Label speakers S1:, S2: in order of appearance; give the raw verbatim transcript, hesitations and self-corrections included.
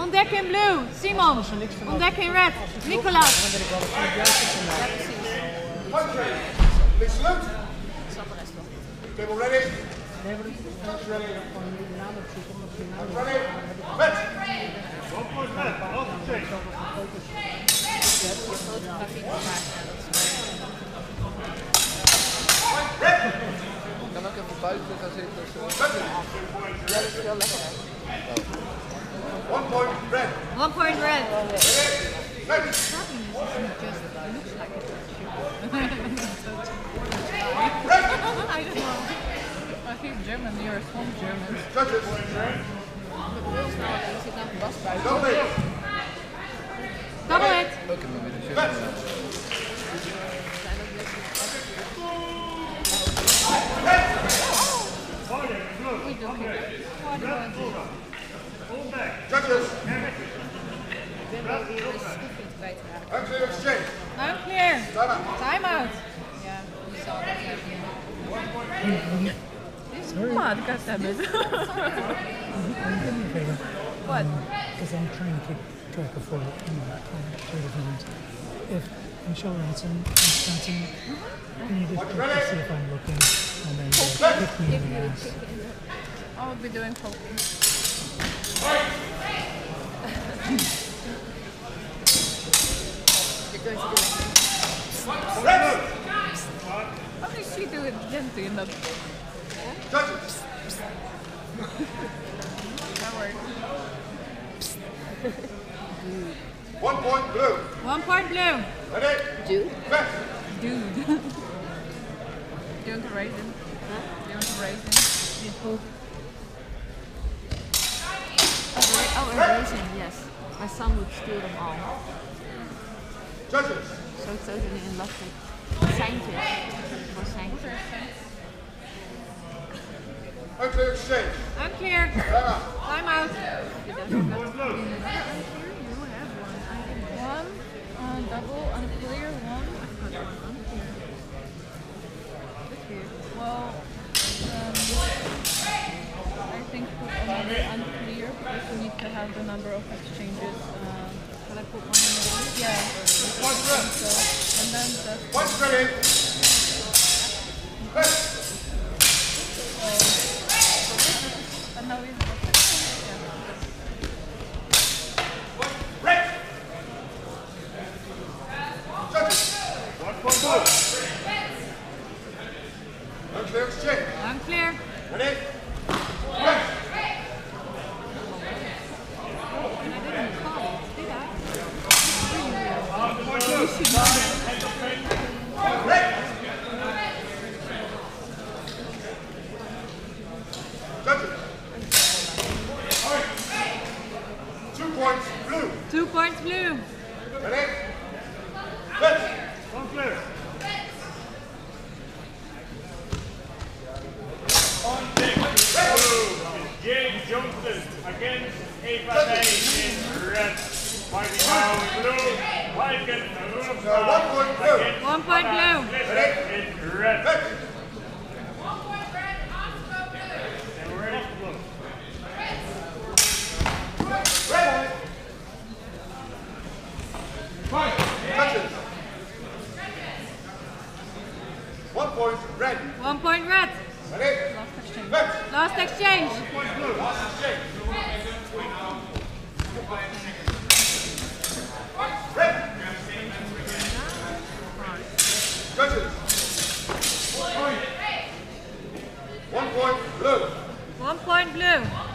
S1: Ontdek in blue, Simon. Ontdek in red, Nicolas.
S2: Big salute. Table ready. Ready. Red.
S3: One point red. Last change.
S4: Ik kan ook even buiten gaan zitten. Ja, dat is veel lekkerder.
S2: One point red.
S1: One point red.
S2: Ready.
S1: I don't know. I think German, you're from German.
S2: Judges. Double it.
S1: Double it.
S4: Ook in mijn midden.
S2: Red. Judges. Unclear exchange.
S1: Unclear.
S2: Time out.
S1: Time out. Yeah, we saw that. Sorry. What? God damn it. What?
S5: Because I'm trying to keep track of four, you know, four different things. If Michelle Ransom and Spencer, can you just check to see if I'm looking and then just kick me in the ass?
S1: I'll be doing poking.
S4: You're going to do it.
S1: How did she do it gently in the...
S2: Judges.
S1: That worked.
S2: One point blue.
S1: One point blue.
S2: Ready.
S4: Dude?
S2: Red.
S1: Dude. Do you want to raise him? Huh? Do you want to raise him?
S6: Oh, erasing, yes. My son would steal them all.
S2: Judges.
S6: So totally in love with scientists for scientists.
S2: Unclear exchange.
S1: Unclear.
S2: Time out.
S1: Time out.
S6: One uh, double unclear, one. I've got one unclear.
S1: Well, um, I think put another unclear because we need to have the number of exchanges. Uh, shall I put one in the middle? Yeah.
S2: One red.
S1: So, and then just.
S2: One ready. Red.
S1: And now we have.
S2: Red. Judges.
S3: One point blue.
S2: Unclear exchange.
S1: Unclear.
S2: Ready. Red.
S1: And I didn't call it, did I?
S3: One point blue.
S2: Red. Judges. Two points blue.
S1: Two points blue.
S2: Ready. Red.
S3: One clear. On deck, blue is James Johnston against Eva Bay in red. Fighting now in blue, Michael
S2: So one point blue.
S3: against
S1: One point blue.
S2: Ready.
S3: in red.
S2: Red.
S3: And we're ready for blue.
S2: Red. Judges. One point red.
S1: One point red.
S2: Ready.
S1: Last exchange.
S2: Red.
S1: Last exchange.
S3: Point blue.
S2: Last exchange. Red. Judges. One point blue.
S1: One point blue.